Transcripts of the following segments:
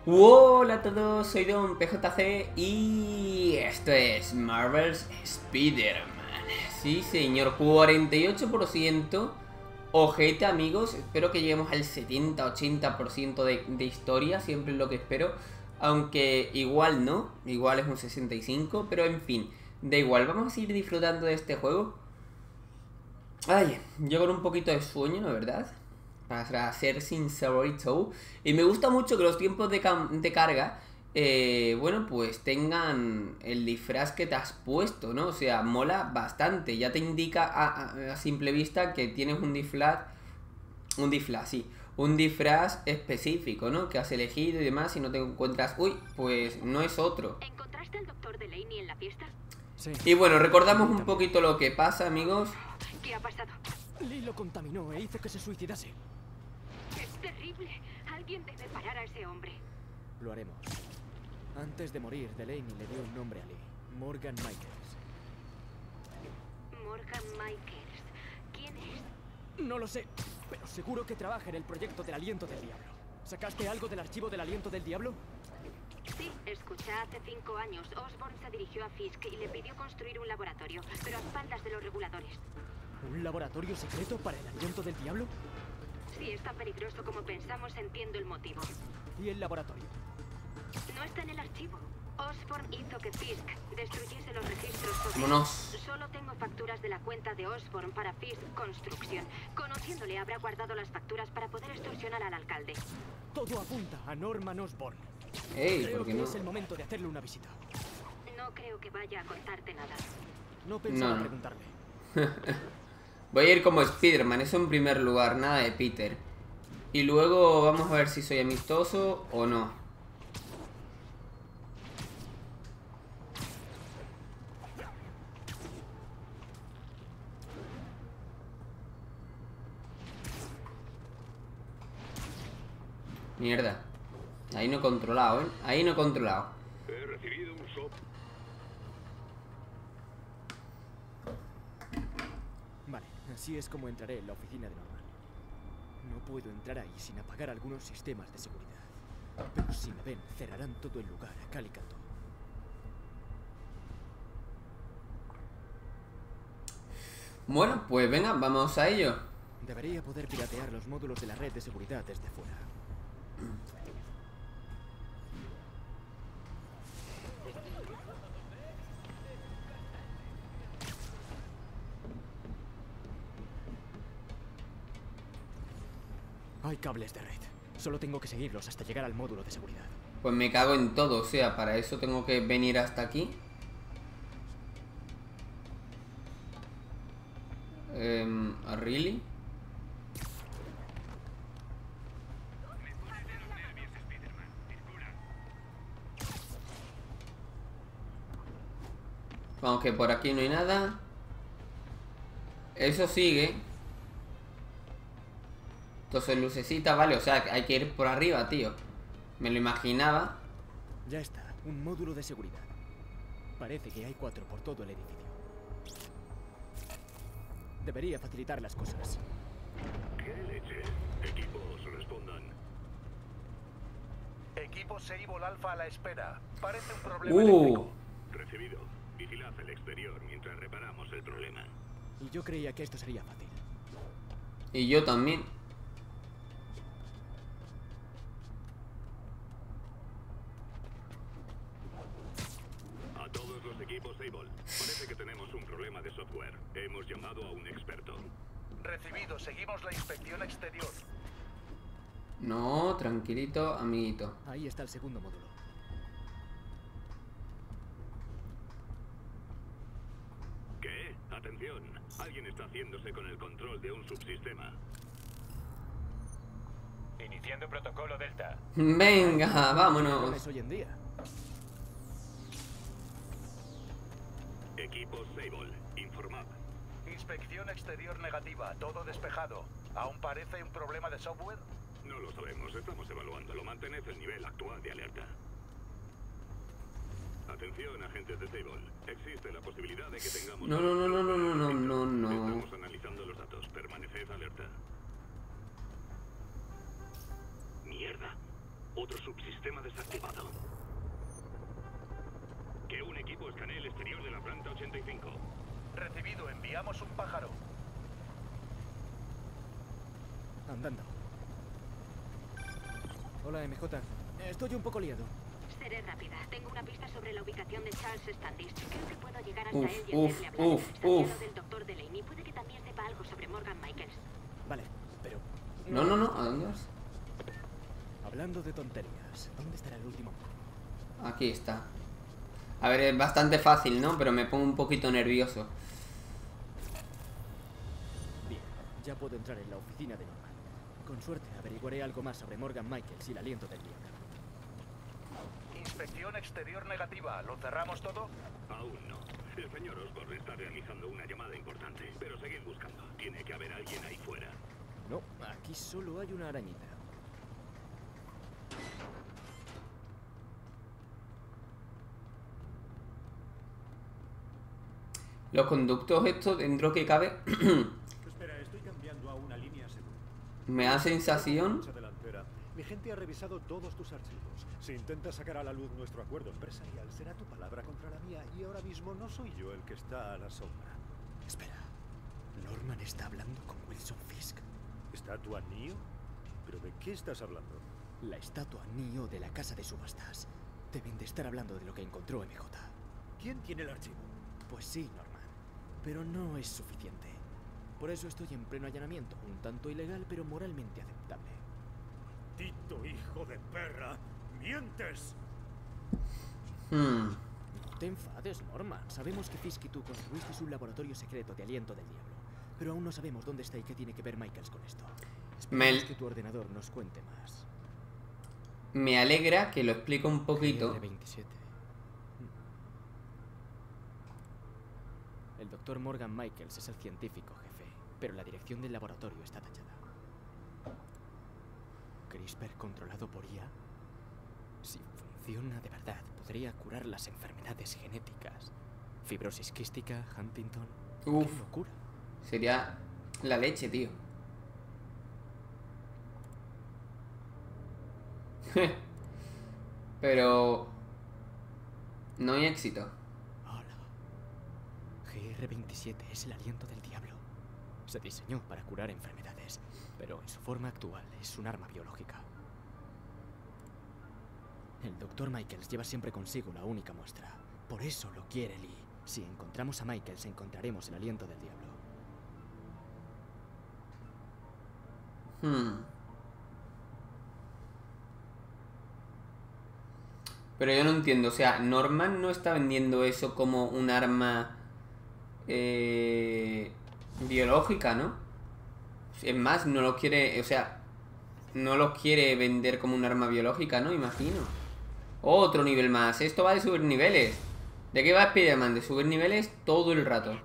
Hola a todos, soy Don PJC y esto es Marvel's Spider-Man. Sí señor, 48%. Ojete amigos, espero que lleguemos al 70-80% de historia, siempre es lo que espero. Aunque igual no, igual es un 65%, pero en fin, da igual, vamos a seguir disfrutando de este juego. Ay, yo con un poquito de sueño, ¿no es verdad? Para ser sincerito. Y me gusta mucho que los tiempos de carga, bueno, pues tengan el disfraz que te has puesto, ¿no? O sea, mola bastante. Ya te indica a simple vista que tienes sí, un disfraz específico, ¿no? Que has elegido y demás, y no te encuentras, uy, pues no es otro. ¿Encontraste al doctor Delaney en la fiesta? Sí. Y bueno, recordamos un poquito lo que pasa, amigos. ¿Qué ha pasado? Lee lo contaminó e hizo que se suicidase. Es terrible. Alguien debe parar a ese hombre. Lo haremos. Antes de morir, Delaney le dio un nombre a Lee. Morgan Michaels. Morgan Michaels. ¿Quién es? No lo sé, pero seguro que trabaja en el proyecto del Aliento del Diablo. ¿Sacaste algo del archivo del Aliento del Diablo? Sí, escucha, hace 5 años Osborn se dirigió a Fisk y le pidió construir un laboratorio, pero a espaldas de los reguladores. ¿Un laboratorio secreto para el Aliento del Diablo? Si es tan peligroso como pensamos, entiendo el motivo. ¿Y el laboratorio? No está en el archivo. Osborn hizo que Fisk destruyese los registros sobre... Vámonos. Solo tengo facturas de la cuenta de Osborn para Fisk Construcción. Conociéndole, habrá guardado las facturas para poder extorsionar al alcalde. Todo apunta a Norman Osborn. Ey, Creo ¿por qué que no? es el momento de hacerle una visita. No creo que vaya a contarte nada. No pensaba No. preguntarle. Voy a ir como Spider-Man, eso en primer lugar, nada de Peter. Y luego vamos a ver si soy amistoso o no. Mierda. Ahí no he controlado, ¿eh? Ahí no he controlado. He recibido un SOP. Vale, así es como entraré en la oficina de Norman. No puedo entrar ahí sin apagar algunos sistemas de seguridad. Pero si me ven, cerrarán todo el lugar a cal y canto. Bueno, pues venga, vamos a ello. Debería poder piratear los módulos de la red de seguridad desde fuera. Hay cables de red. Solo tengo que seguirlos hasta llegar al módulo de seguridad. Pues me cago en todo, o sea, para eso tengo que venir hasta aquí. ¿Really? Vamos, que por aquí no hay nada. Eso sigue. Entonces lucecita, vale, o sea, hay que ir por arriba, tío. Me lo imaginaba. Ya está, un módulo de seguridad. Parece que hay 4 por todo el edificio. Debería facilitar las cosas. ¿Qué leche? Equipos, respondan. Equipo Sable Alpha a la espera. Parece un problema Uh. eléctrico. Recibido. Vigilad el exterior mientras reparamos el problema. Y yo creía que esto sería fácil. Y yo también. A todos los equipos Sable. Parece que tenemos un problema de software. Hemos llamado a un experto. Recibido, seguimos la inspección exterior. No, tranquilito, amiguito. Ahí está el segundo módulo. ¿Qué? Atención. Alguien está haciéndose con el control de un subsistema. Iniciando protocolo Delta. Venga, ¿Cómo vámonos. es hoy en día? Equipos Sable. Informad. Inspección exterior negativa, todo despejado. ¿Aún parece un problema de software? No lo sabemos, estamos evaluándolo. Mantened el nivel actual de alerta. Atención, agentes de Sable. Existe la posibilidad de que tengamos... No. Estamos analizando los datos. Permaneced alerta. Mierda. Otro subsistema desactivado. Que un equipo escanee el exterior de la planta 85. Recibido, enviamos un pájaro. Andando. Hola, MJ. Estoy un poco liado. Seré rápida. Tengo una pista sobre la ubicación de Charles Standish. Creo que puedo llegar hasta Uf, él y uf, hacerle hablar. uf, Sabía uf. lo del doctor Delaney. Puede que también sepa algo sobre Morgan Michaels. Vale, pero... No, ¿a dónde vas? Hablando de tonterías, ¿dónde estará el último? Aquí está. A ver, es bastante fácil, ¿no? Pero me pongo un poquito nervioso. Bien, ya puedo entrar en la oficina de Norman. Con suerte averiguaré algo más sobre Morgan Michaels y el aliento del diablo. Inspección exterior negativa. ¿Lo cerramos todo? Aún no. El señor Osborn está realizando una llamada importante, pero seguid buscando. Tiene que haber alguien ahí fuera. No, aquí solo hay una arañita. Los conductos estos, dentro que cabe, Espera, estoy cambiando a una línea segura. me da sensación... Mucha delantera. Mi gente ha revisado todos tus archivos. Si intentas sacar a la luz nuestro acuerdo empresarial, será tu palabra contra la mía y ahora mismo no soy yo el que está a la sombra. Espera, Norman está hablando con Wilson Fisk. ¿Estatua Neo? ¿Pero de qué estás hablando? La estatua Neo de la casa de subastas. Deben de estar hablando de lo que encontró MJ. ¿Quién tiene el archivo? Pues sí, Norman. Pero no es suficiente. Por eso estoy en pleno allanamiento, un tanto ilegal, pero moralmente aceptable. ¡Maldito hijo de perra! ¡Mientes! No te enfades, Norman. Sabemos que Fisk y tú construisteis un laboratorio secreto de aliento del diablo. Pero aún no sabemos dónde está y qué tiene que ver Michaels con esto. Esperemos que tu ordenador nos cuente más. Me alegra que lo explique un poquito. GR27. El doctor Morgan Michaels es el científico jefe, pero la dirección del laboratorio está tachada. ¿CRISPR controlado por IA? Si funciona de verdad, podría curar las enfermedades genéticas. Fibrosis quística, Huntington... Uf. ¡Qué locura! Sería la leche, tío. Pero... no hay éxito. Hola. GR27 es el aliento del diablo. Se diseñó para curar enfermedades, pero en su forma actual es un arma biológica. El Dr. Michaels lleva siempre consigo la única muestra. Por eso lo quiere Lee. Si encontramos a Michaels, encontraremos el aliento del diablo. Pero yo no entiendo, o sea, Norman no está vendiendo eso como un arma biológica, ¿no? Es más, no lo quiere, o sea, no lo quiere vender como un arma biológica, ¿no? Imagino. Otro nivel más, esto va de subir niveles. ¿De qué va Spider-Man? De subir niveles todo el rato.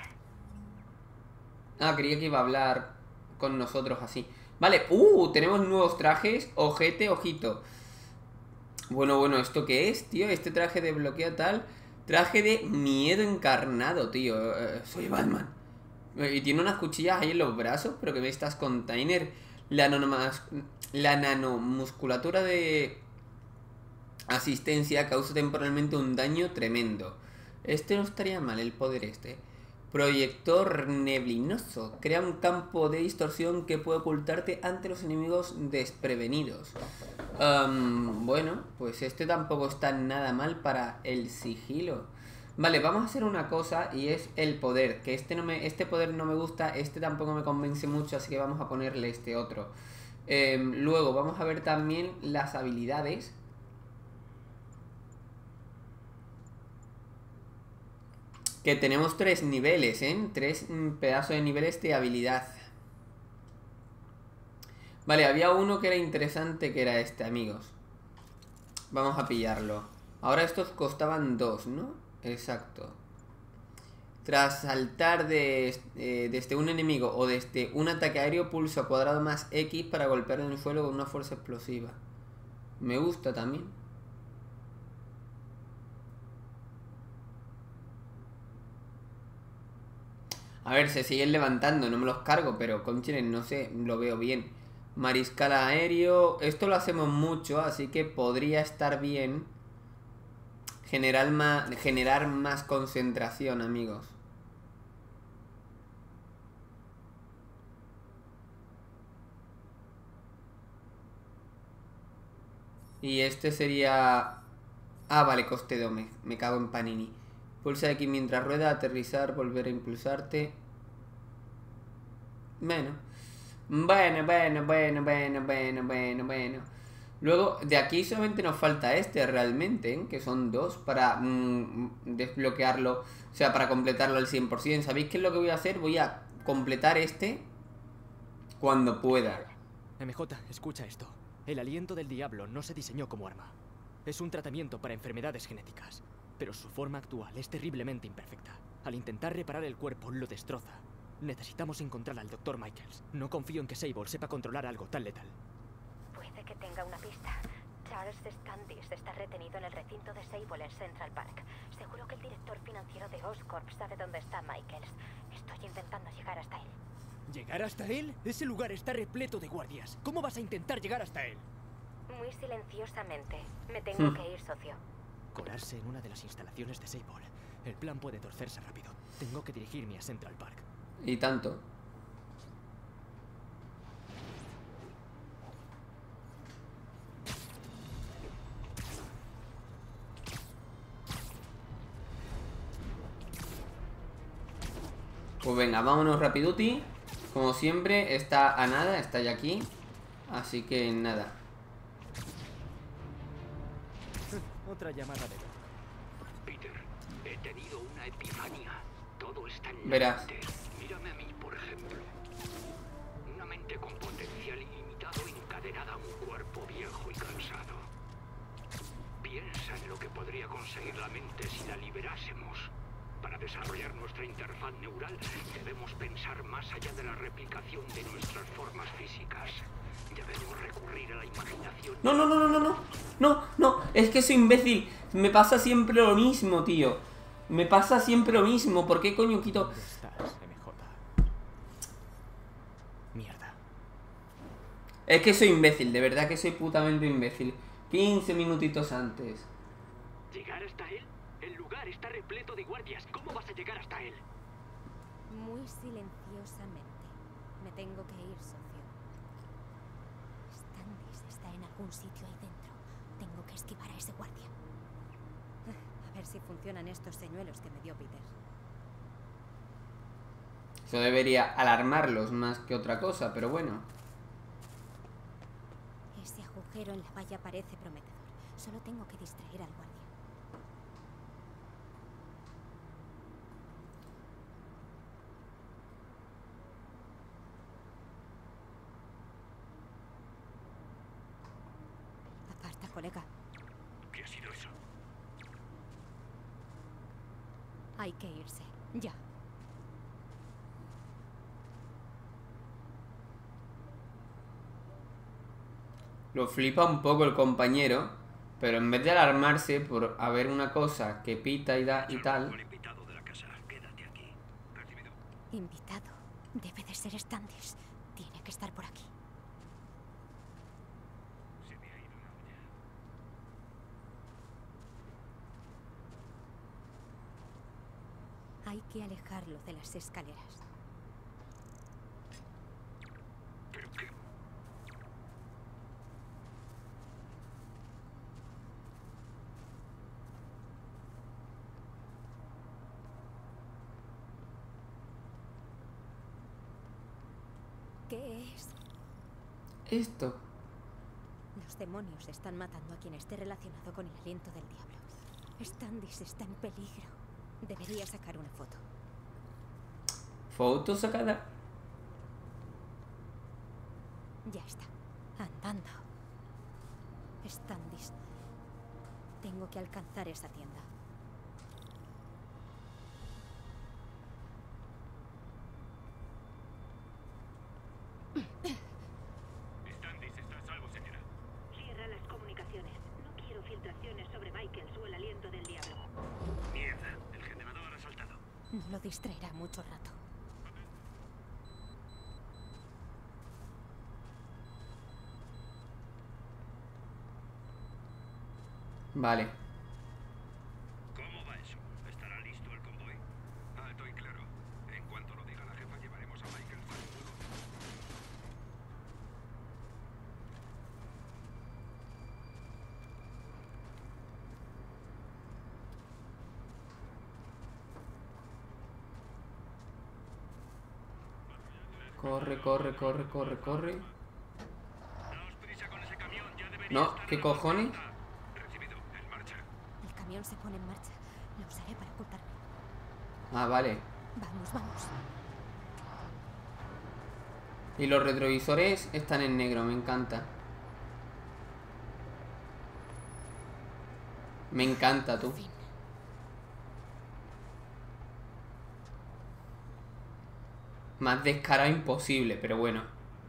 Ah, creía que iba a hablar con nosotros así. Vale, tenemos nuevos trajes. Ojete, ojito. Bueno, ¿esto qué es, tío? Este traje desbloquea tal. Traje de miedo encarnado, tío. Soy Batman. Y tiene unas cuchillas ahí en los brazos. ¿Pero qué me estás, container? La nanomusculatura de asistencia causa temporalmente un daño tremendo. Este no estaría mal, el poder este. Proyector neblinoso. Crea un campo de distorsión que puede ocultarte ante los enemigos desprevenidos. Bueno, pues este tampoco está nada mal para el sigilo. Vale, vamos a hacer una cosa y es el poder. Que este poder no me gusta, este tampoco me convence mucho, así que vamos a ponerle este otro. Luego vamos a ver también las habilidades. Que tenemos 3 niveles, ¿eh? 3 pedazos de niveles de habilidad. Vale, había uno que era interesante, que era este, amigos. Vamos a pillarlo. Ahora estos costaban 2, ¿no? Exacto. Tras saltar desde un enemigo o desde un ataque aéreo, pulsa cuadrado más X para golpear en el suelo con una fuerza explosiva. Me gusta también. A ver, se siguen levantando, no me los cargo, pero conchines, no sé, lo veo bien. Mariscal aéreo. Esto lo hacemos mucho, así que podría estar bien generar más concentración, amigos. Y este sería... Ah, vale, coste 2, me cago en Panini. Pulsa X mientras rueda, aterrizar, volver a impulsarte. Bueno. Bueno. Luego, de aquí solamente nos falta este realmente, ¿eh? Que son 2 para desbloquearlo. O sea, para completarlo al 100%. ¿Sabéis qué es lo que voy a hacer? Voy a completar este cuando pueda. MJ, escucha esto. El aliento del diablo no se diseñó como arma. Es un tratamiento para enfermedades genéticas, pero su forma actual es terriblemente imperfecta. Al intentar reparar el cuerpo, lo destroza. Necesitamos encontrar al Dr. Michaels. No confío en que Sable sepa controlar algo tan letal. Puede que tenga una pista. Charles Standish está retenido en el recinto de Sable en Central Park. Seguro que el director financiero de Oscorp sabe dónde está Michaels. Estoy intentando llegar hasta él. ¿Llegar hasta él? Ese lugar está repleto de guardias. ¿Cómo vas a intentar llegar hasta él? Muy silenciosamente. Me tengo que ir, socio. Colarse en una de las instalaciones de Sable. El plan puede torcerse rápido. Tengo que dirigirme a Central Park. Y tanto. Pues venga, vámonos rapiduti. Como siempre, está a nada, está ya aquí. Así que nada. Otra llamada de Doc. Peter, he tenido una epifanía. Todo está en Verás. mente. Mírame a mí, por ejemplo. Una mente con potencial ilimitado encadenada a un cuerpo viejo y cansado. Piensa en lo que podría conseguir la mente si la liberásemos. Para desarrollar nuestra interfaz neural debemos pensar más allá de la replicación de nuestras formas físicas. Debemos recurrir a la imaginación. No, es que soy imbécil. Me pasa siempre lo mismo, tío. Me pasa siempre lo mismo. ¿Por qué coño quito? ¿Dónde estás, MJ? Mierda. Es que soy imbécil, de verdad que soy putamente imbécil. 15 minutitos antes. ¿Llegar hasta él? El lugar está repleto de guardias. ¿Cómo vas a llegar hasta él? Muy silenciosamente. Me tengo que ir, socio. Standish está en algún sitio ahí dentro. Tengo que esquivar a ese guardia. A ver si funcionan estos señuelos que me dio Peter. Eso debería alarmarlos más que otra cosa, pero bueno. Ese agujero en la valla parece prometedor. Solo tengo que distraer al guardia. Aparta, colega. ¿Qué ha sido eso? Hay que irse. Ya. Lo flipa un poco el compañero, pero en vez de alarmarse por haber una cosa que pita y da y tal. El invitado de la casa. Quédate aquí. Recibido. Invitado. Debe de ser Standish. Tiene que estar por aquí. Se me ha ido una olla. Hay que alejarlo de las escaleras. ¿Pero qué? ¿Qué es? Esto. Los demonios están matando a quien esté relacionado con el aliento del diablo. Standish está en peligro. Debería sacar una foto. Foto sacada. Ya está. Andando. Standish. Tengo que alcanzar esa tienda. Standish está a salvo, señora. Cierra las comunicaciones. No quiero filtraciones sobre Michaels o el aliento del diablo. Mierda, el generador ha saltado. No lo distraerá mucho rato. Vale. ¿Cómo va eso? ¿Estará listo el convoy? Alto y claro. En cuanto lo diga la jefa, llevaremos a Michael para el vuelo. Corre, corre, corre, corre, corre. Daos prisa con ese camión, ya debería No, estar ¿qué en cojones? la recibido, en marcha. El camión se pone en marcha. Lo usaré para ocultarme. Ah, vale. Vamos, vamos. Y los retrovisores están en negro, me encanta. Me encanta, tú. Fin. Más descarado imposible, pero bueno.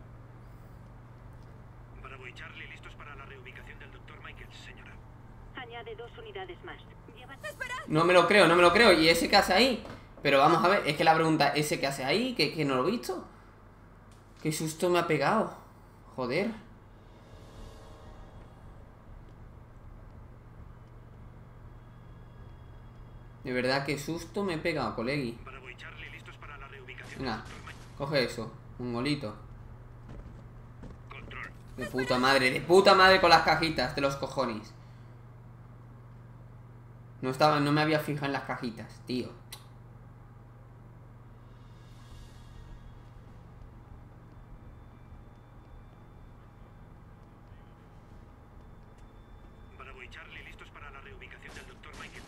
Bravo y Charlie, listos para la reubicación del Dr. Michaels, señora. Añade 2 unidades más. No me lo creo, no me lo creo. ¿Y ese qué hace ahí? Pero vamos a ver, es que la pregunta, ¿ese qué hace ahí? ¿Que no lo he visto? Qué susto me ha pegado. Joder. De verdad, qué susto me he pegado, colegui. Bravo y Charlie, listos para la reubicación Venga, del Dr. Michaels. coge eso, un golito. Control. De puta madre con las cajitas de los cojones. No me había fijado en las cajitas, tío. Bravo y Charlie, listos para la reubicación del Dr. Michaels.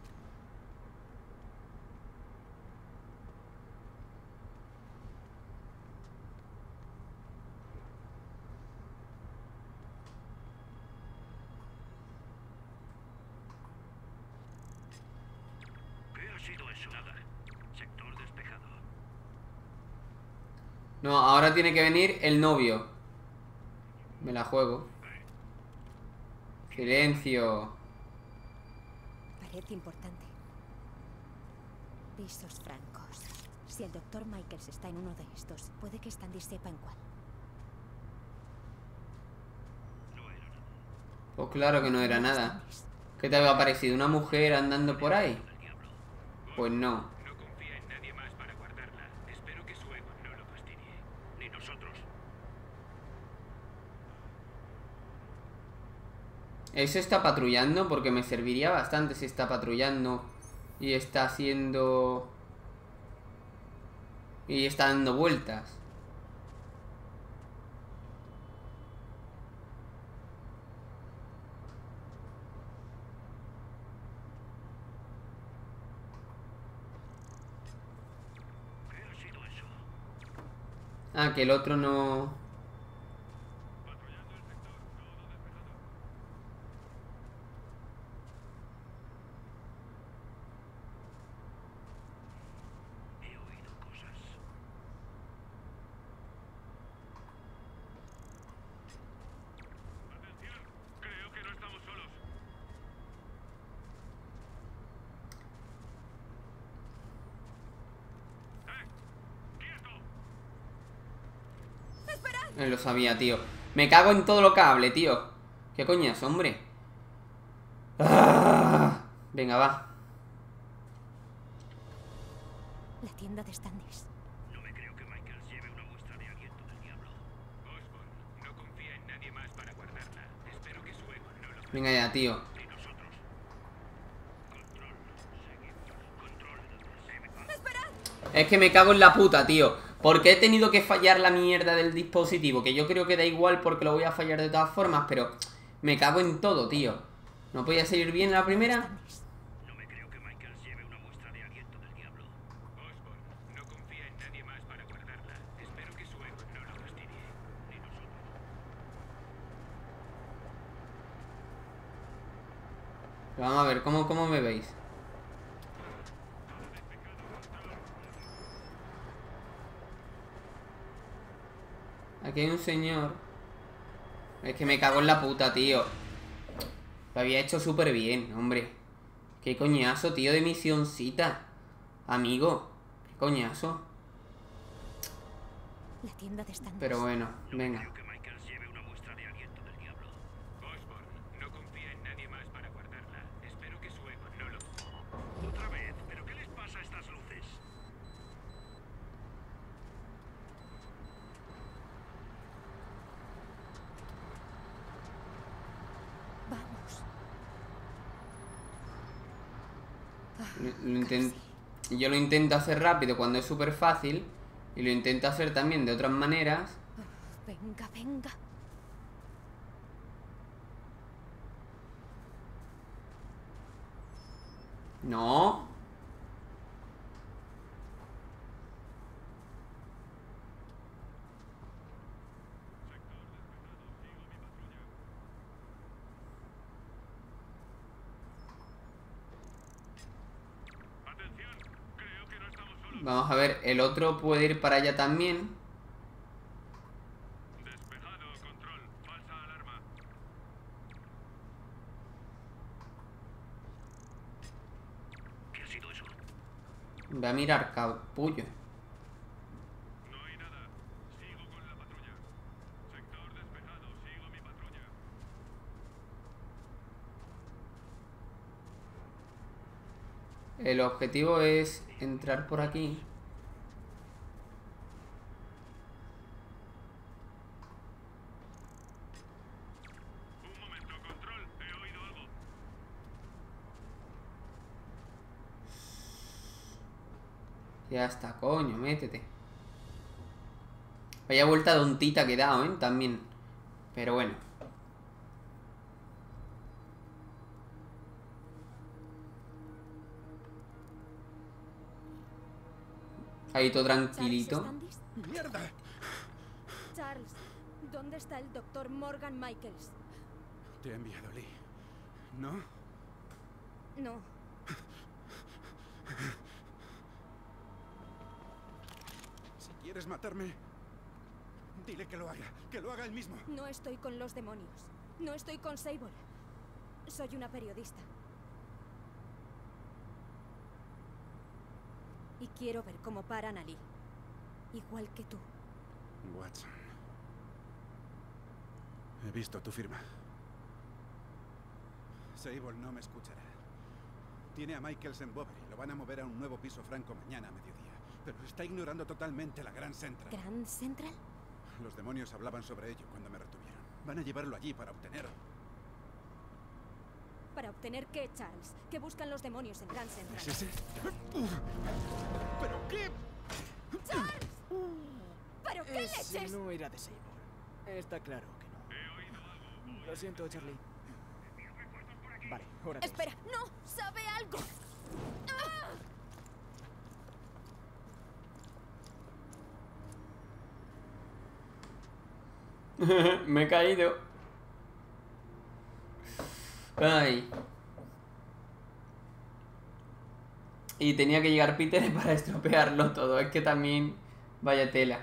¿Qué ha sido eso? Nada. Sector despejado. No, ahora tiene que venir el novio. Me la juego. Silencio. Pared importante. Pisos francos. Si el Dr. Michaels está en uno de estos, puede que Standish sepa en cuál. Pues claro que no era nada. ¿Qué te había parecido? ¿Una mujer andando por ahí? Pues no. No confía en nadie más para guardarla. Espero que su ego no lo fastidie. Ni nosotros. Eso está patrullando porque me serviría bastante si está patrullando y está haciendo... y está dando vueltas. ¿Qué ha sido eso? Ah, que el otro no... Patrullando el sector. Todo despejado. He oído cosas. Atención. Creo que no estamos solos. ¡Quieto! Lo sabía, tío. Me cago en todo lo que hable, tío. ¿Qué coñas, hombre? ¡Ah! Venga, va. La tienda de Standish. No me creo que Michaels lleve una muestra de aliento del diablo. Osborn, no confía en nadie más para guardarla. Espero que su ego no lo fastidie. Venga ya, tío. Ni nosotros. Control. Seguimos. Control. Se me va. Es que me cago en la puta, tío. ¿Por qué he tenido que fallar la mierda del dispositivo? Que yo creo que da igual porque lo voy a fallar de todas formas, pero me cago en todo, tío. ¿No podía salir bien la primera? Standish. No me creo que Michaels lleve una muestra de aliento del diablo. Osborn, no confía en nadie más para guardarla. Espero que su ego no lo fastidie. Ni nosotros. Pero vamos a ver, ¿cómo me veis? Aquí hay un señor. Es que me cago en la puta, tío. Lo había hecho súper bien, hombre. Qué coñazo, tío, de misioncita. Amigo, qué coñazo. La tienda de Standish. Pero bueno, venga. Creo que Michaels lleve una muestra de aliento del diablo. Osborn, no confía en nadie más para guardarla. Yo lo intento hacer rápido cuando es súper fácil. Y lo intento hacer también de otras maneras. Venga, venga. No. Vamos a ver, el otro puede ir para allá también. Despejado, control. Falsa alarma. ¿Qué ha sido eso? Voy a mirar, capullo. No hay nada. Sigo con la patrulla. Sector despejado. Sigo mi patrulla. El objetivo es entrar por aquí. Un momento, control. He oído algo. Ya está, coño, métete. Vaya vuelta tontita que he dado, ¿eh? También. Pero bueno. Ahí todo tranquilito. ¡Mierda! Charles, ¿dónde está el doctor Morgan Michaels? Te he enviado Lee. ¿No? No. Si quieres matarme, dile que lo haga él mismo. No estoy con los demonios. No estoy con Sable. Soy una periodista. Y quiero ver cómo paran a Lee. Igual que tú. Watson. He visto tu firma. Sable no me escuchará. Tiene a Michaels en Bovary. Lo van a mover a un nuevo piso franco mañana a mediodía. Pero está ignorando totalmente la Grand Central. ¿Grand Central? Los demonios hablaban sobre ello cuando me retuvieron. Van a llevarlo allí para obtener... ¿Para obtener qué, Charles? ¿Qué buscan los demonios en Grand Central? ¿Es ese? ¿Pero qué? ¡Charles! ¿Pero qué Ese leches? no era de Sable. Está claro que no. Lo siento, Charlie. Vale, ahora te Espera, no, sabe algo. Me he caído. Ay. Y tenía que llegar Peter para estropearlo todo. Es que también... Vaya tela.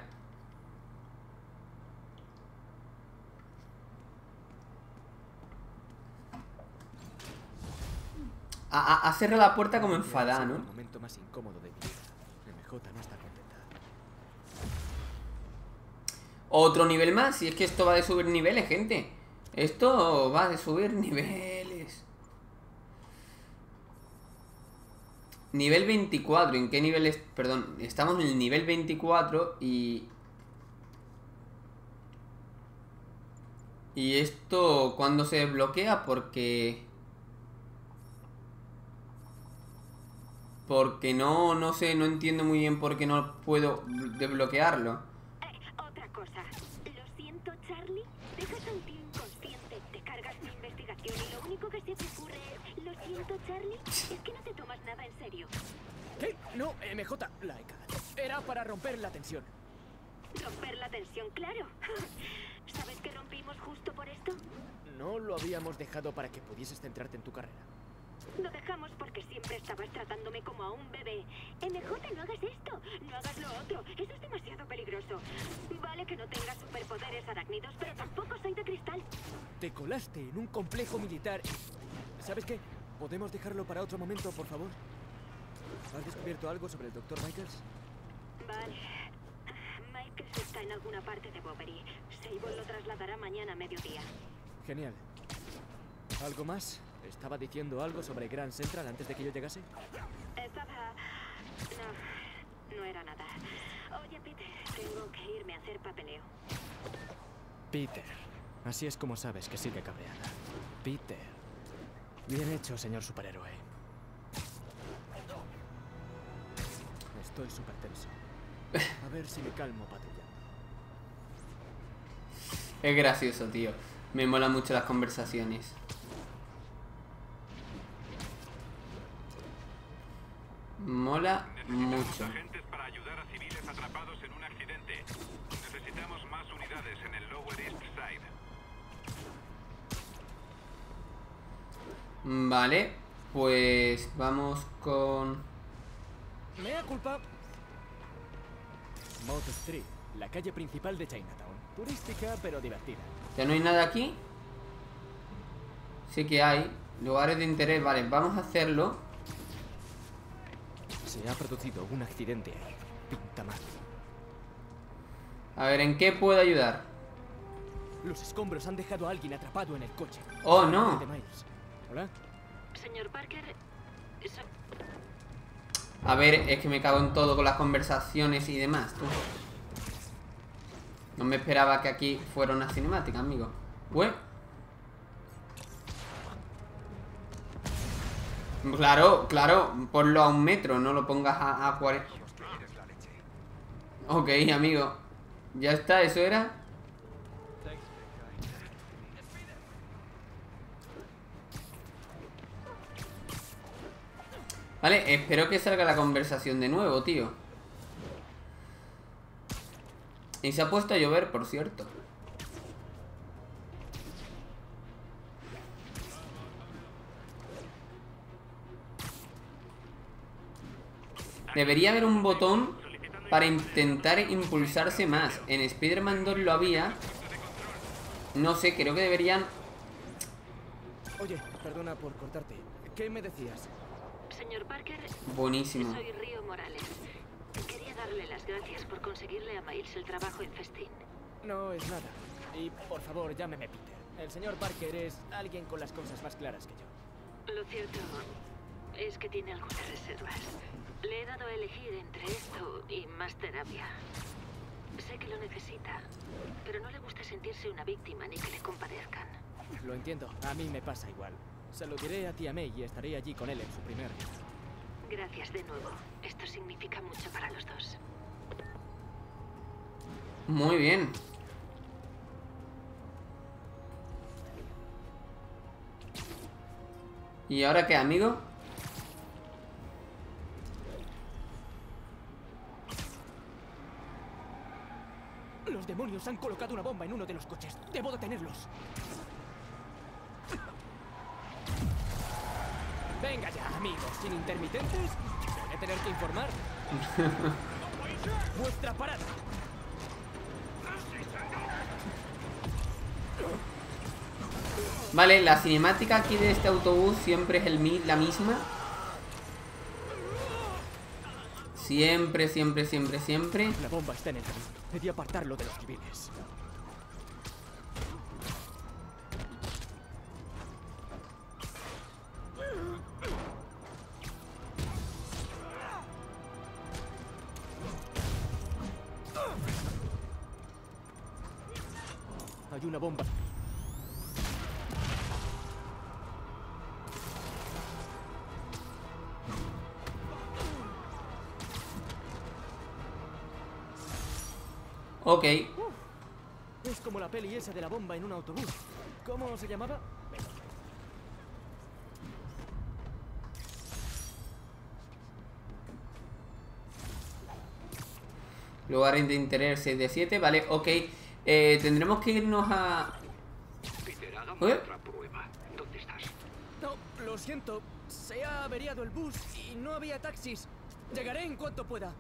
Ha cerrado la puerta como enfadada, ¿no? El momento más incómodo de mi vida. MJ no está contenta. Otro nivel más. Si es que esto va de subir niveles, gente. Esto va de subir niveles. Nivel 24. ¿En qué nivel es? Perdón, estamos en el nivel 24 y... ¿Y esto cuándo se desbloquea? Porque no sé, no entiendo muy bien por qué no puedo desbloquearlo. Otra cosa. Lo siento, Charlie. Dejas a un tío inconsciente, te cargas mi investigación y lo único que se te ocurre es... Lo siento, Charlie. Es que no te tomas nada en serio. ¿Qué? No, MJ, la he cagado. Era para romper la tensión. Romper la tensión, claro. ¿Sabes que rompimos justo por esto? No lo habíamos dejado para que pudieses centrarte en tu carrera. Lo dejamos porque siempre estabas tratándome como a un bebé. MJ, no hagas esto, no hagas lo otro. Eso es demasiado peligroso. Vale que no tengas superpoderes arácnidos, pero tampoco soy de cristal. Te colaste en un complejo militar. ¿Sabes qué? ¿Podemos dejarlo para otro momento, por favor? ¿Has descubierto algo sobre el Dr. Michaels? Vale. Michaels está en alguna parte de Bovary. Sable lo trasladará mañana a mediodía. Genial. ¿Algo más? ¿Estaba diciendo algo sobre Grand Central antes de que yo llegase? Estaba... No era nada. Oye, Peter, tengo que irme a hacer papeleo. Peter. Así es como sabes que sigue cabreada. Peter. Bien hecho, señor superhéroe. Estoy súper tenso. A ver si me calmo patrullando. Es gracioso, tío. Me molan mucho las conversaciones. Mola mucho. Agentes para ayudar a civiles atrapados en un accidente. Necesitamos más unidades en el Lower East Side. Vale, pues vamos con... Mea culpa. Mouth Street, la calle principal de Chinatown. Turística, pero divertida. ¿Ya no hay nada aquí? Sí que hay. Lugares de interés, vale, vamos a hacerlo. Se ha producido un accidente ahí. Pinta mal. A ver, ¿en qué puedo ayudar? Los escombros han dejado a alguien atrapado en el coche. ¡Oh, no! De Miles. ¿Hola? Señor Parker, eso... A ver, es que me cago en todo con las conversaciones y demás, tú. No me esperaba que aquí fuera una cinemática, amigo. Ué. Claro, claro, ponlo a 1 metro, no lo pongas a 40. Ok, amigo. Ya está, eso era. Vale, espero que salga la conversación de nuevo, tío. Y se ha puesto a llover, por cierto. Debería haber un botón para intentar impulsarse más. En Spider-Man 2 lo había. No sé, creo que deberían... Oye, perdona por cortarte. ¿Qué me decías? Señor Parker, Buenísimo. soy Río Morales. Quería darle las gracias por conseguirle a Miles el trabajo en Festín. No es nada. Y por favor, llámeme Peter. El señor Parker es alguien con las cosas más claras que yo. Lo cierto es que tiene algunas reservas. Le he dado a elegir entre esto y más terapia. Sé que lo necesita, pero no le gusta sentirse una víctima ni que le compadezcan. Lo entiendo. A mí me pasa igual. Se lo diré a tía May y estaré allí con él en su primer día. Gracias de nuevo. Esto significa mucho para los dos. Muy bien. ¿Y ahora qué, amigo? Los demonios han colocado una bomba en uno de los coches. Debo detenerlos. Venga ya, amigos. Sin intermitentes, voy a tener que informar. Vuestra parada. Vale, la cinemática aquí de este autobús siempre es la misma. Siempre, siempre, siempre, siempre. La bomba está en el camino. He de apartarlo de los civiles. Hay una bomba. Ok. Es como la peli esa de la bomba en un autobús. ¿Cómo se llamaba? Lugares de interés 6 de 7. Vale, ok. Tendremos que irnos a... Peter, hagamos otra prueba. ¿Dónde estás? No, lo siento. Se ha averiado el bus y no había taxis. Llegaré en cuanto pueda.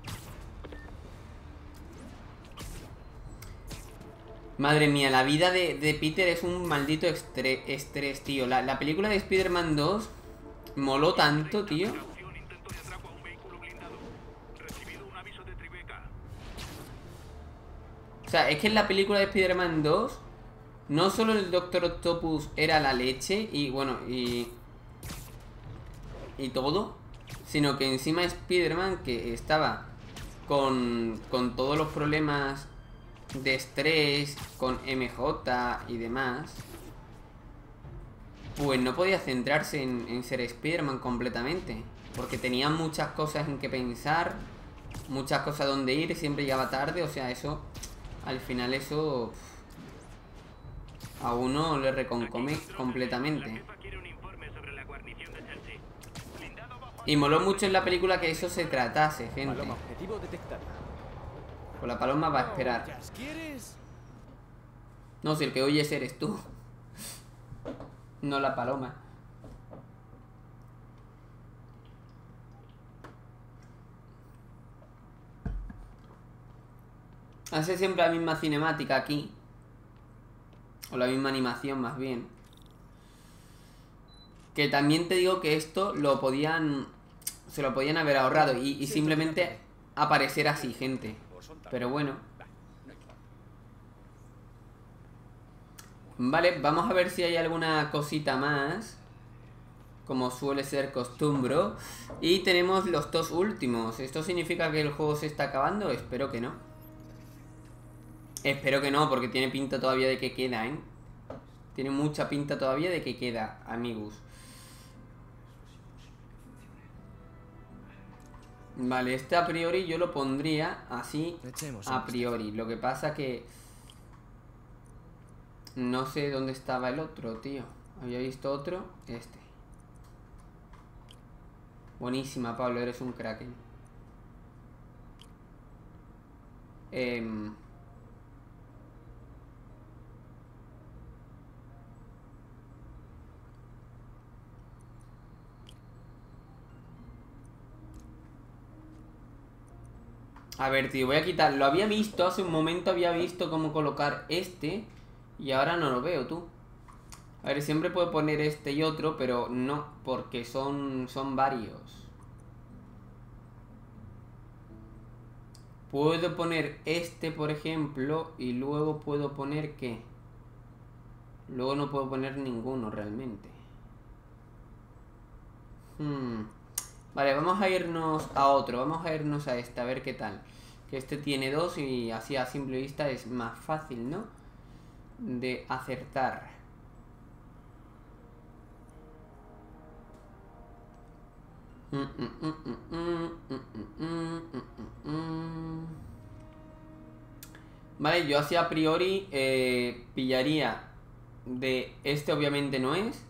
Madre mía, la vida de Peter es un maldito estrés, tío. La película de Spider-Man 2 moló tanto, tío. Intento de atraco a un vehículo blindado. Recibido un aviso de Tribeca. O sea, es que en la película de Spider-Man 2 no solo el Doctor Octopus era la leche y bueno, y todo, sino que encima Spider-Man, que estaba con todos los problemas de estrés, con MJ y demás. pues no podía centrarse en ser Spider-Man completamente. Porque tenía muchas cosas en que pensar, muchas cosas donde ir, siempre llegaba tarde, o sea, eso, al final eso a uno le reconcome completamente. Y moló mucho en la película que eso se tratase, gente. Paloma objetivo detectada. Pues la paloma va a esperar. ¿Quieres? No, si el que oyes eres tú. No la paloma. Hace siempre la misma cinemática aquí. O la misma animación, más bien. Que también te digo que esto lo podían... Se lo podían haber ahorrado y simplemente aparecer así, gente. Pero bueno. Vale, vamos a ver si hay alguna cosita más. Como suele ser costumbre. Y tenemos los dos últimos. ¿Esto significa que el juego se está acabando? Espero que no. Espero que no, porque tiene pinta todavía de que queda, ¿eh? Tiene mucha pinta todavía de que queda, amigos. Vale, este a priori yo lo pondría así a priori. Lo que pasa que... No sé dónde estaba el otro, tío. Había visto otro. Este. Buenísima, Pablo, eres un kraken. A ver, tío, voy a quitar... Lo había visto, hace un momento había visto cómo colocar este. Y ahora no lo veo, tú. A ver, siempre puedo poner este y otro, pero no, porque son varios. Puedo poner este, por ejemplo, y luego puedo poner ¿qué? Luego no puedo poner ninguno realmente. Vale, vamos a irnos a otro. Vamos a irnos a este, a ver qué tal. Que este tiene dos y así a simple vista es más fácil, ¿no? De acertar. Vale, yo así a priori pillaría de este, obviamente no es.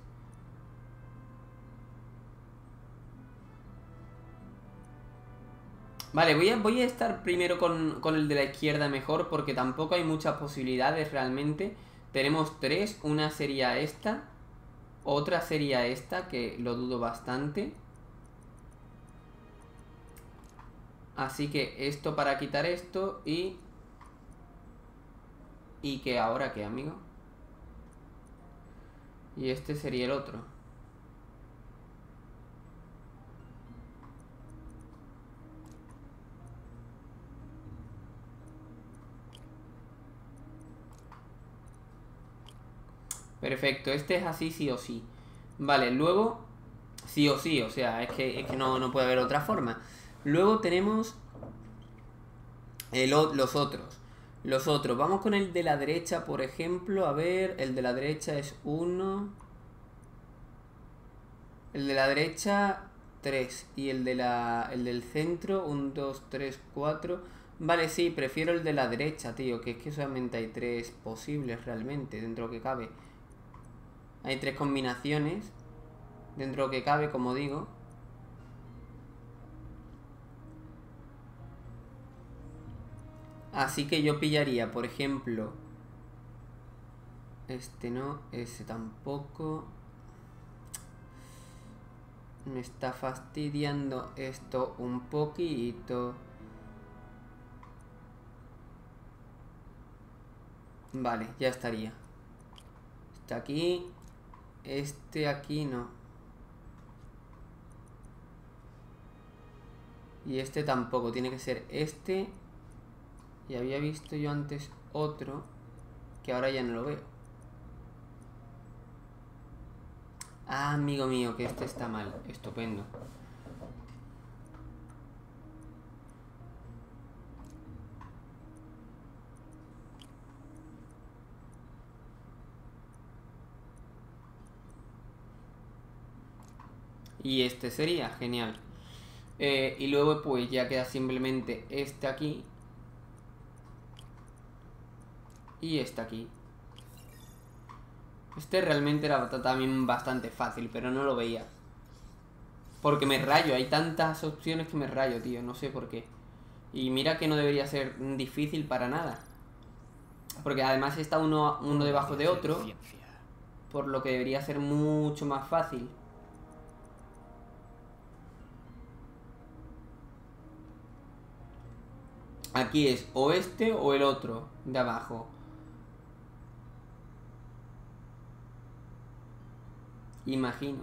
Vale, voy a estar primero con el de la izquierda mejor, porque tampoco hay muchas posibilidades realmente. Tenemos tres, una sería esta, otra sería esta, que lo dudo bastante. Así que esto para quitar esto y... ¿Y que ahora qué, amigo? Y este sería el otro. Perfecto, este es así sí o sí. Vale, luego sí o sí, o sea, es que no puede haber otra forma. Luego tenemos los otros. Los otros, vamos con el de la derecha, por ejemplo. A ver, el de la derecha es 1. El de la derecha 3. Y el del centro 1, 2, 3, 4. Vale, sí, prefiero el de la derecha, tío. Que es que solamente hay 3 posibles realmente, dentro de lo que cabe. Hay 3 combinaciones dentro de lo que cabe, como digo. Así que yo pillaría, por ejemplo, este no, ese tampoco. Me está fastidiando esto un poquito. Vale, ya estaría. Está aquí. Este aquí no. Y este tampoco, tiene que ser este. Y había visto yo antes otro, que ahora ya no lo veo. Ah, amigo mío, que este está mal. Estupendo. Y este sería, genial. Y luego pues ya queda simplemente este aquí. Y este aquí. Este realmente era también bastante fácil, pero no lo veía. Porque me rayo, hay tantas opciones que me rayo, tío, no sé por qué. Y mira que no debería ser difícil para nada. Porque además está uno debajo de otro. Por lo que debería ser mucho más fácil. Aquí es o este o el otro de abajo. Imagino.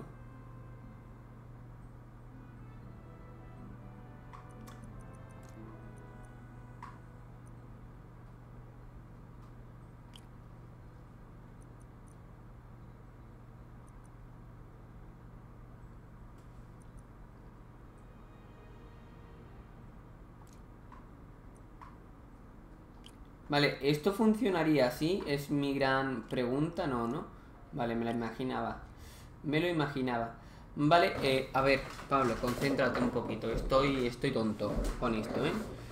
Vale, ¿esto funcionaría así? Es mi gran pregunta, ¿no? Vale, me la imaginaba. Me lo imaginaba. Vale, a ver, Pablo, concéntrate un poquito. Estoy tonto con esto, ¿eh?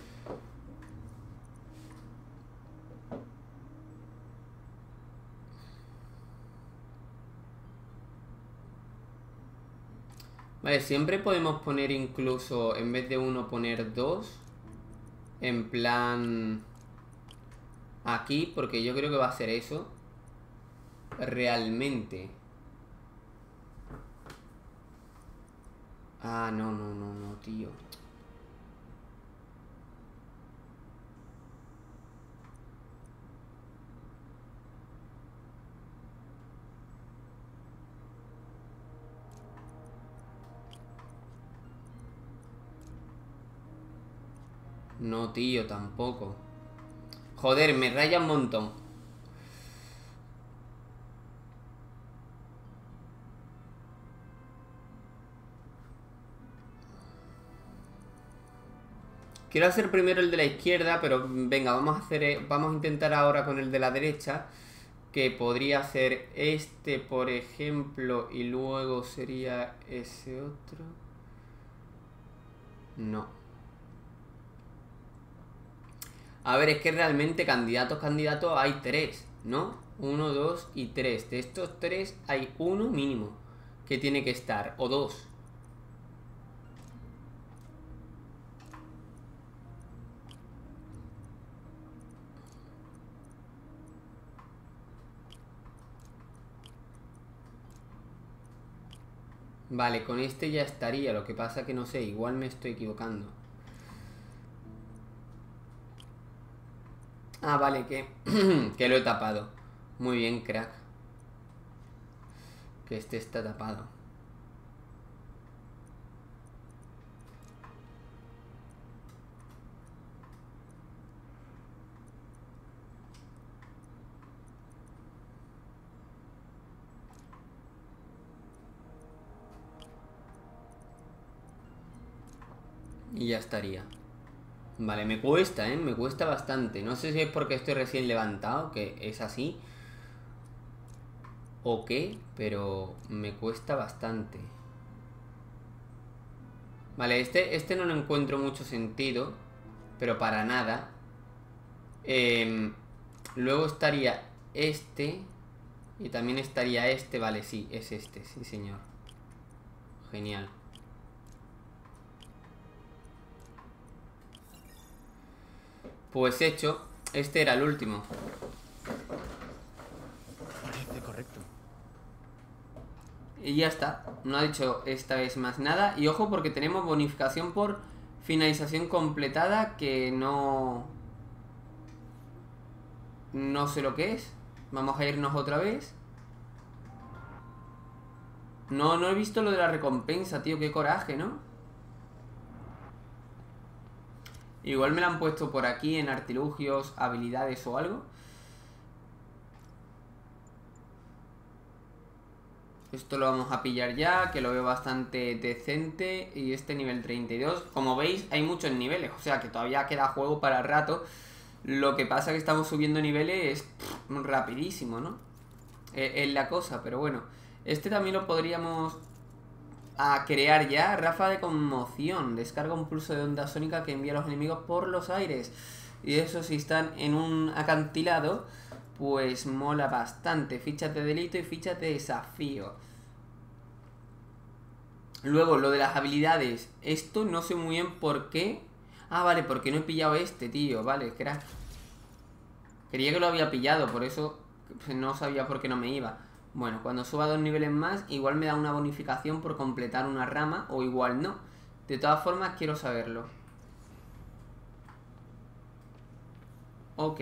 Vale, siempre podemos poner incluso, en vez de uno, poner dos. En plan... Aquí, porque yo creo que va a ser eso. Realmente. Ah, no, tío. No, tío, tampoco. Joder, me raya un montón. Quiero hacer primero el de la izquierda, pero venga, vamos a intentar ahora con el de la derecha. Que podría ser este, por ejemplo, y luego sería ese otro. No. A ver, es que realmente candidatos hay 3, ¿no? 1, 2 y 3. De estos 3 hay uno mínimo que tiene que estar, o 2. Vale, con este ya estaría. Lo que pasa que no sé, igual me estoy equivocando. Ah, vale, que lo he tapado. Muy bien, crack. Que este está tapado. Y ya estaría. Vale, me cuesta, me cuesta bastante. No sé si es porque estoy recién levantado, que es así, o qué, pero me cuesta bastante. Vale, este no le encuentro mucho sentido, pero para nada. Luego estaría este, y también estaría este. Vale, sí, es este, sí señor. Genial. Pues hecho, este era el último. Parece correcto. Y ya está, no ha dicho esta vez más nada. Y ojo porque tenemos bonificación por finalización completada, que no sé lo que es. Vamos a irnos otra vez. No he visto lo de la recompensa, tío, qué coraje, ¿no? Igual me la han puesto por aquí en artilugios, habilidades o algo. Esto lo vamos a pillar ya, que lo veo bastante decente. Y este nivel 32. Como veis, hay muchos niveles, o sea que todavía queda juego para rato. Lo que pasa es que estamos subiendo niveles rapidísimo, ¿no? Es la cosa, pero bueno. Este también lo podríamos a crear ya ráfaga de conmoción. Descarga un pulso de onda sónica que envía a los enemigos por los aires. Y eso, si están en un acantilado, pues mola bastante. Fichas de delito y fichas de desafío. Luego, lo de las habilidades. Esto no sé muy bien por qué. Ah, vale, porque no he pillado este, tío. Vale, crack. Quería que lo había pillado, por eso no sabía por qué no me iba. Bueno, cuando suba 2 niveles más, igual me da una bonificación por completar una rama, o igual no. De todas formas, quiero saberlo. Ok.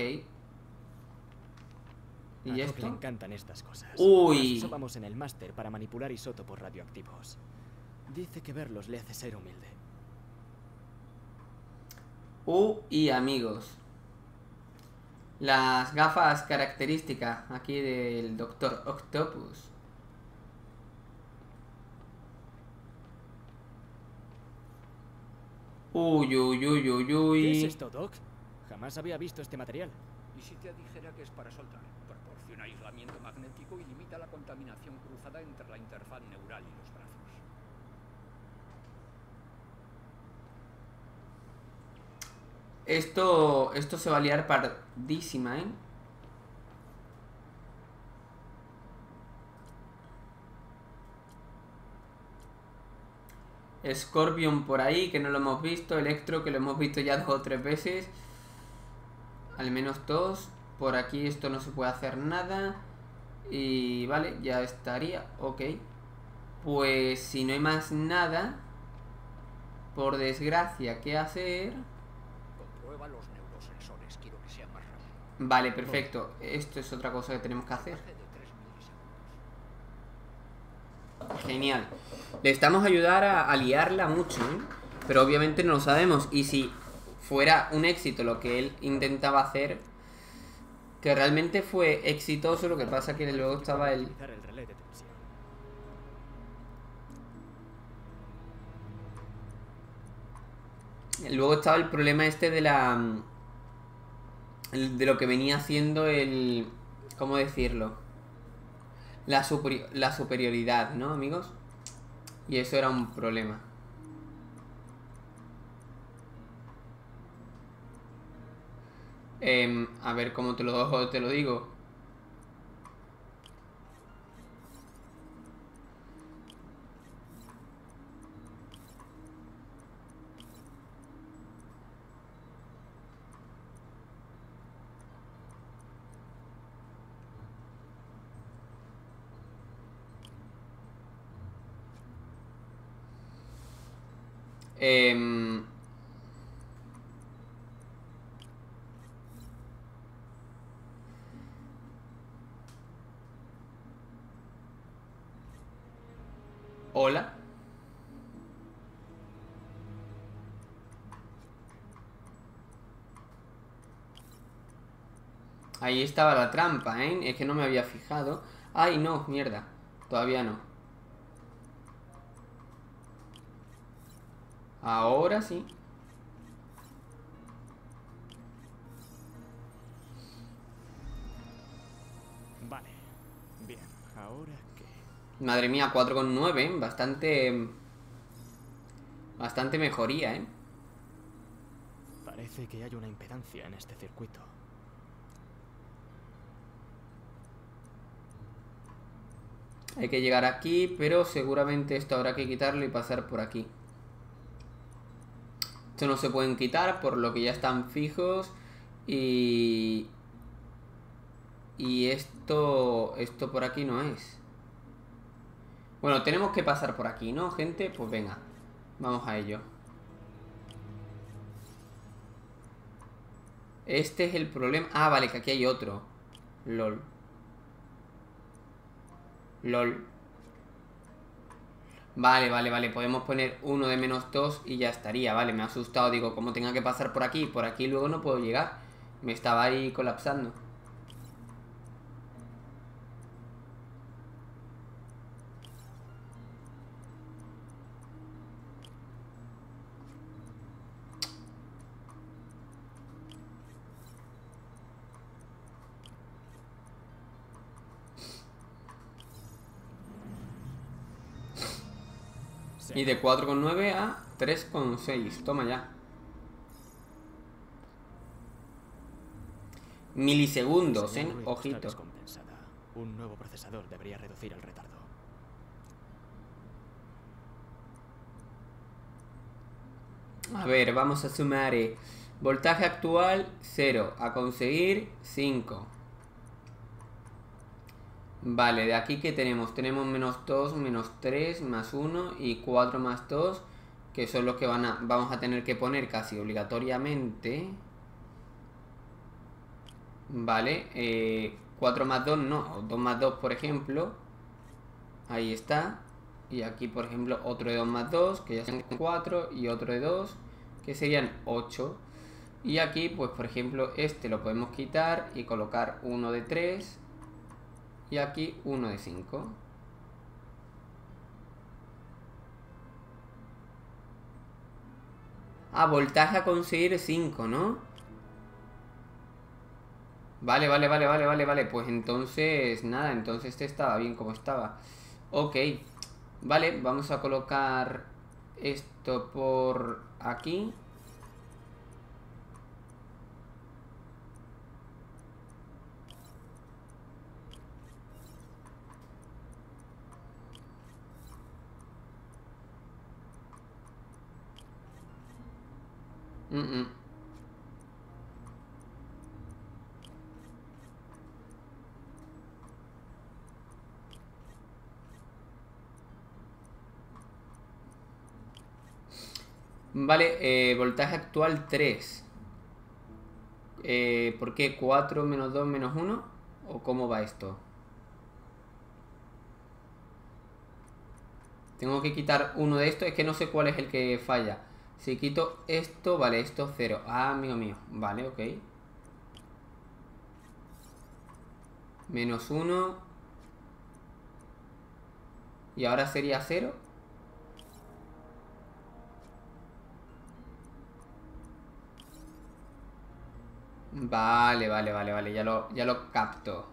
¿Y A Doc esto? le encantan estas cosas. Uy. Por eso vamos en el máster para manipular isótopos radioactivos. Dice que verlos le hace ser humilde. Y amigos. Las gafas características aquí del Doctor Octopus. Uy, uy, uy, uy, uy. ¿Qué es esto, Doc? Jamás había visto este material. ¿Y si te dijera que es para soldar? Proporciona aislamiento magnético y limita la contaminación cruzada entre la interfaz neural y los brazos. Esto se va a liar pardísima, ¿eh? Scorpion por ahí, que no lo hemos visto. Electro, que lo hemos visto ya 2 o 3 veces. Al menos 2. Por aquí esto no se puede hacer nada. Y vale, ya estaría. Ok. Pues si no hay más nada, por desgracia, ¿qué hacer? Comprueba los neurosensores, quiero que sea más rápido. Vale, perfecto. Esto es otra cosa que tenemos que hacer. De 3 milisegundos. Genial. Le estamos ayudando a liarla mucho, ¿eh? Pero obviamente no lo sabemos. Y si fuera un éxito lo que él intentaba hacer, que realmente fue exitoso, lo que pasa que luego estaba el... Utilizar el relé de tensión. Luego estaba el problema este de la... de lo que venía haciendo el... ¿Cómo decirlo? La superioridad, ¿no, amigos? Y eso era un problema. A ver cómo te lo digo. Hola. Ahí estaba la trampa, ¿eh? Es que no me había fijado. Ay, no, mierda. Todavía no. Ahora sí. Vale. Bien, ¿ahora qué? Madre mía, 4,9, ¿eh? Bastante mejoría, ¿eh? Parece que hay una impedancia en este circuito. Hay que llegar aquí, pero seguramente esto habrá que quitarlo y pasar por aquí. Esto no se pueden quitar, por lo que ya están fijos. Y esto por aquí no es. Bueno, tenemos que pasar por aquí, ¿no, gente? Pues venga, vamos a ello. Este es el problema. Ah, vale, que aquí hay otro. LOL. LOL. Vale, podemos poner uno de -2 y ya estaría. Vale, me ha asustado, digo, como tenga que pasar por aquí luego no puedo llegar. Me estaba ahí colapsando. Y de 4,9 a 3,6. Toma ya. Milisegundos, ojito. Un nuevo procesador debería reducir el retardo. A ver, vamos a sumar. Voltaje actual 0. A conseguir 5. Vale, de aquí que tenemos. Tenemos menos 2, menos 3, más 1 y 4 más 2. Que son los que vamos a tener que poner casi obligatoriamente. Vale, 4 más 2 no, 2 más 2 por ejemplo. Ahí está. Y aquí por ejemplo otro de 2 más 2, que ya son 4. Y otro de 2, que serían 8. Y aquí pues por ejemplo este lo podemos quitar y colocar uno de 3. Y aquí uno de 5. Ah, voltaje a conseguir 5, ¿no? Vale. Pues entonces, nada, entonces este estaba bien como estaba. Ok. Vale, vamos a colocar esto por aquí. Vale, voltaje actual 3. ¿Por qué? ¿4 menos 2 menos 1? ¿O cómo va esto? Tengo que quitar uno de estos. Es que no sé cuál es el que falla. Si quito esto, vale, esto 0. Ah, amigo mío. Vale, ok. Menos 1. Y ahora sería 0. Vale. Ya lo capto.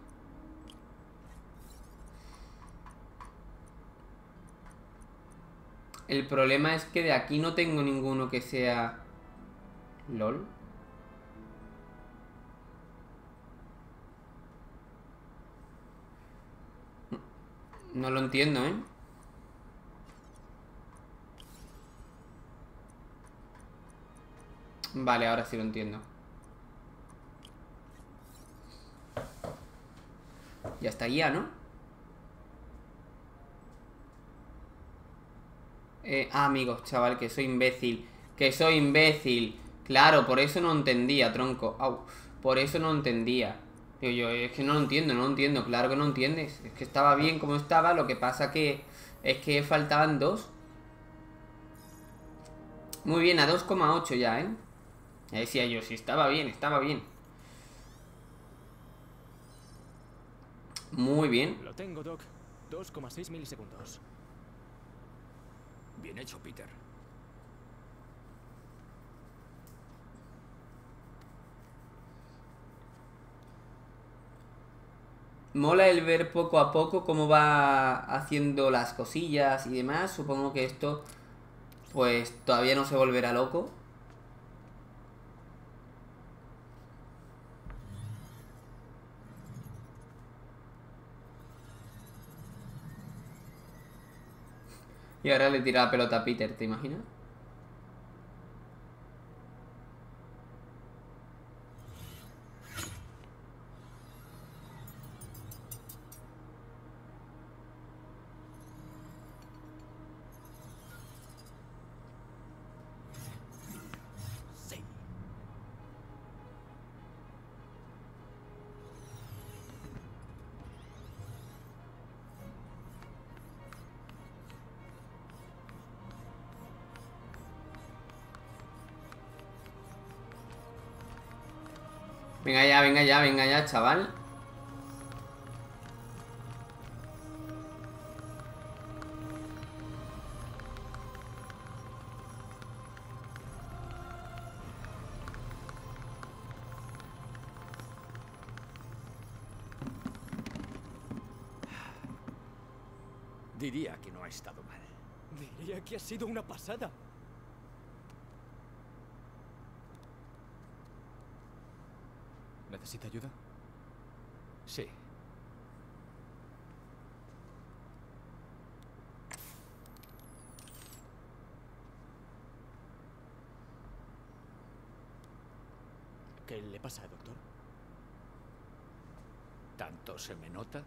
El problema es que de aquí no tengo ninguno que sea... ¿LOL? No lo entiendo, ¿eh? Vale, ahora sí lo entiendo. Ya está ya, ¿no? Amigos, chaval, que soy imbécil. Que soy imbécil. Claro, por eso no entendía, tronco. Au, por eso no entendía. Yo, es que no lo entiendo. Claro que no entiendes. Es que estaba bien como estaba. Lo que pasa que es que faltaban 2. Muy bien, a 2,8 ya, ¿eh? Ya decía yo, si estaba bien. Muy bien. Lo tengo, Doc. 2,6 milisegundos. Bien hecho, Peter. Mola el ver poco a poco cómo va haciendo las cosillas y demás. Supongo que esto pues todavía no se volverá loco. Y ahora le tira la pelota a Peter, ¿te imaginas? Venga ya, chaval. Diría que no ha estado mal. Diría que ha sido una pasada. ¿Necesita ayuda? Sí. ¿Qué le pasa, doctor? ¿Tanto se me nota?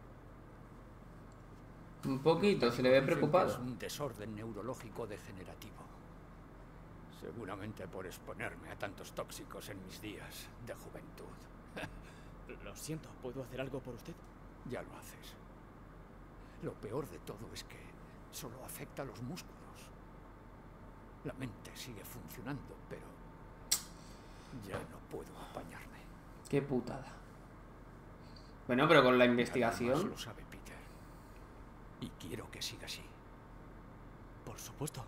Un poquito, se le ve Dicen que preocupado. Es un desorden neurológico degenerativo. Seguramente por exponerme a tantos tóxicos en mis días de juventud. Lo siento, ¿puedo hacer algo por usted? Ya lo haces. Lo peor de todo es que solo afecta a los músculos. La mente sigue funcionando, pero ya no puedo apañarme. Qué putada. Bueno, pero con la Nadie investigación... más lo sabe, Peter. Y quiero que siga así. Por supuesto.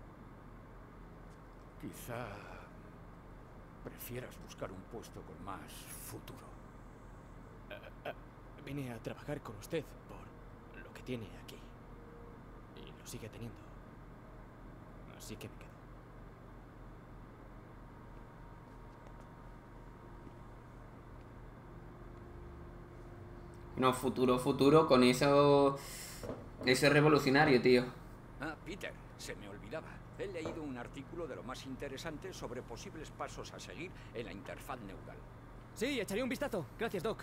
Quizá prefieras buscar un puesto con más futuro. Vine a trabajar con usted por lo que tiene aquí. Y lo sigue teniendo. Así que me quedo. No, futuro, con eso... Eso es revolucionario, tío. Ah, Peter, se me olvidaba. He leído un artículo de lo más interesante sobre posibles pasos a seguir en la interfaz neural. Sí, echaré un vistazo. Gracias, Doc.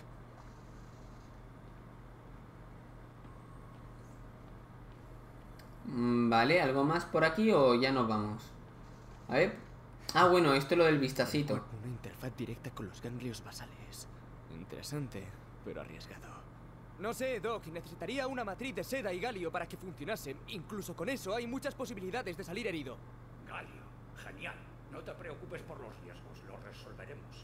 Vale, ¿algo más por aquí o ya nos vamos? A ver. Ah, bueno, esto es lo del vistacito. Una interfaz directa con los ganglios basales. Interesante, pero arriesgado. No sé, Doc, necesitaría una matriz de seda y galio para que funcionase. Incluso con eso hay muchas posibilidades de salir herido. Galio, genial. No te preocupes por los riesgos, lo resolveremos.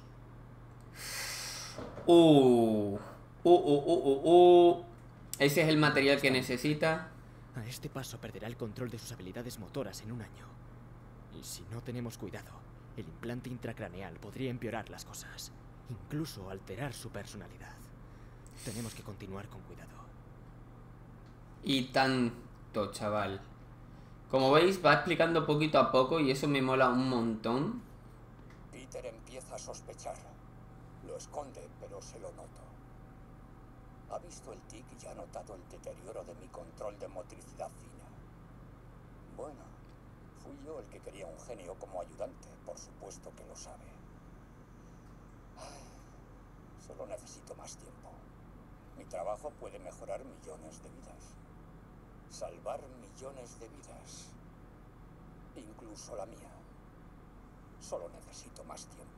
Ese es el material que necesita. A este paso perderá el control de sus habilidades motoras en un año. Y si no tenemos cuidado, el implante intracraneal podría empeorar las cosas. Incluso alterar su personalidad. Tenemos que continuar con cuidado. Y tanto, chaval. Como veis, va explicando poquito a poco y eso me mola un montón. Peter empieza a sospechar. Lo esconde, pero se lo noto. Ha visto el tic y ha notado el deterioro de mi control de motricidad fina. Bueno, fui yo el que quería un genio como ayudante, por supuesto que lo sabe. Ay, solo necesito más tiempo. Mi trabajo puede mejorar millones de vidas. Salvar millones de vidas. Incluso la mía. Solo necesito más tiempo.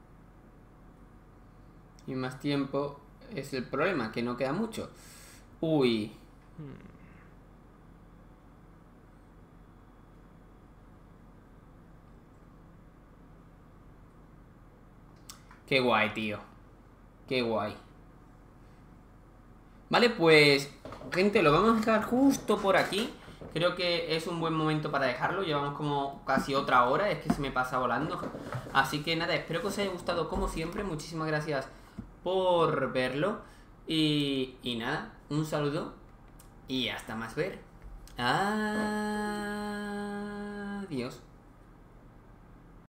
Y más tiempo es el problema, que no queda mucho. Uy. Qué guay, tío. Qué guay. Vale, pues, gente, lo vamos a dejar justo por aquí. Creo que es un buen momento para dejarlo. Llevamos como casi otra hora, es que se me pasa volando. Así que nada, espero que os haya gustado como siempre. Muchísimas gracias por verlo. Y nada, un saludo y hasta más ver. Adiós.